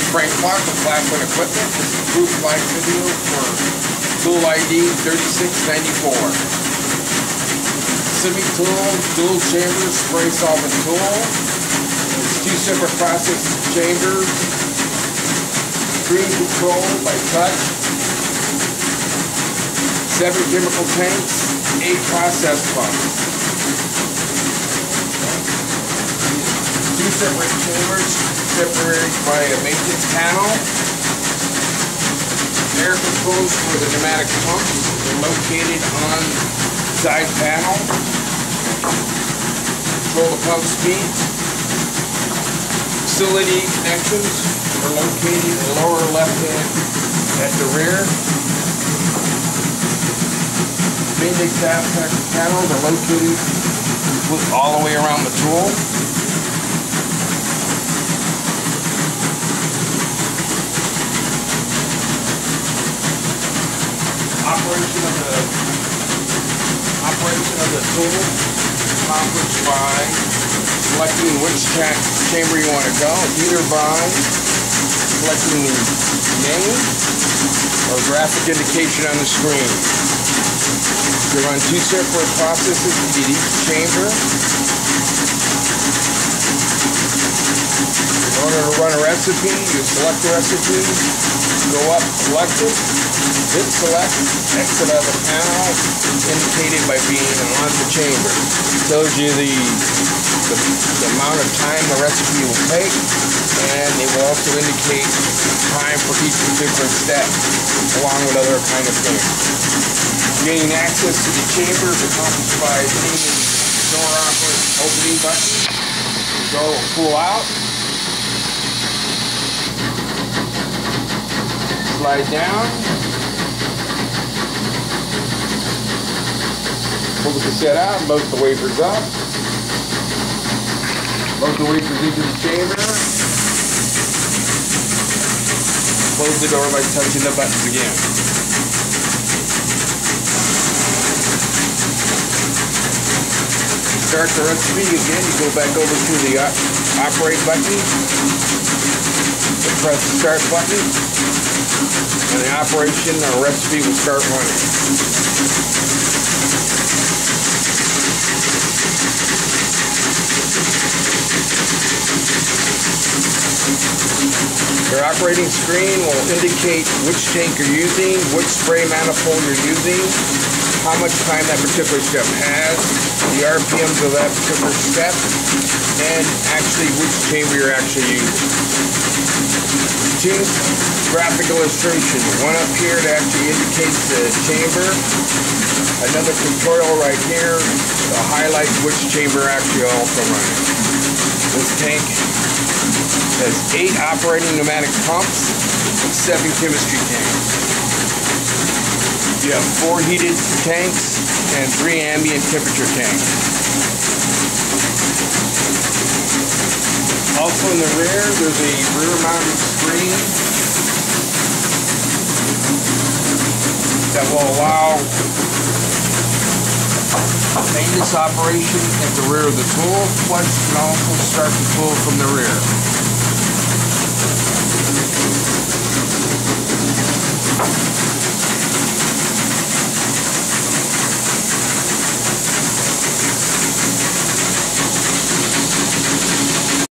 Frank Clark with Claflin Equipment. This is proof live video for tool ID 3694. Civic tool, dual chamber spray solvent tool. It's two separate process chambers. Screen control by touch. 7 chemical tanks, 8 process pumps. Two separate chambers separated by a maintenance panel. Air controls for the pneumatic pumps are located on the side panel. Control the pump speed. Facility connections are located in the lower left hand at the rear. Main tap panels are located all the way around the tool. Operation of the tool is accomplished by selecting which chamber you want to go, either by selecting the name or graphic indication on the screen. You run two separate processes to each chamber. In order to run a recipe, you select the recipe, go up, select it, hit select, exit out of the panel, indicated by being on the chamber. It tells you the amount of time the recipe will take, and it will also indicate time for each particular step, along with other kind of things. Gaining access to the chamber is accomplished by hitting the door opening button. The door will pull out. Slide down. Pull the cassette out, load the wafers up. Load the wafers into the chamber. Close the door by touching the buttons again. Start the recipe again, you go back over to the operate button, press the start button, and the operation or recipe will start running. Your operating screen will indicate which tank you're using, which spray manifold you're using, how much time that particular step has, the RPMs of that particular step, and actually which chamber you're actually using. Two graphic illustrations, one up here that actually indicates the chamber, another tutorial right here to highlight which chamber actually also running. This tank has 8 operating pneumatic pumps and 7 chemistry tanks. You have 4 heated tanks and 3 ambient temperature tanks. Also in the rear, there's a rear mounted screen that will allow maintenance operation at the rear of the tool, plus you can also start the tool from the rear.